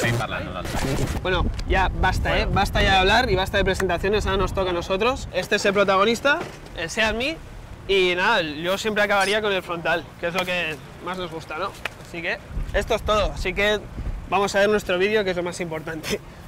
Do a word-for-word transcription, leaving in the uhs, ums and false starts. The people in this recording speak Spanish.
Estem parlant nosaltres. Bueno, ya basta, ¿eh? Basta ya de hablar y basta de presentaciones, ahora nos toca a nosotros. Este es el protagonista, el Seat Mii, y nada, yo siempre acabaría con el frontal, que es lo que más nos gusta, ¿no? Así que esto es todo, así que vamos a ver nuestro vídeo, que es lo más importante.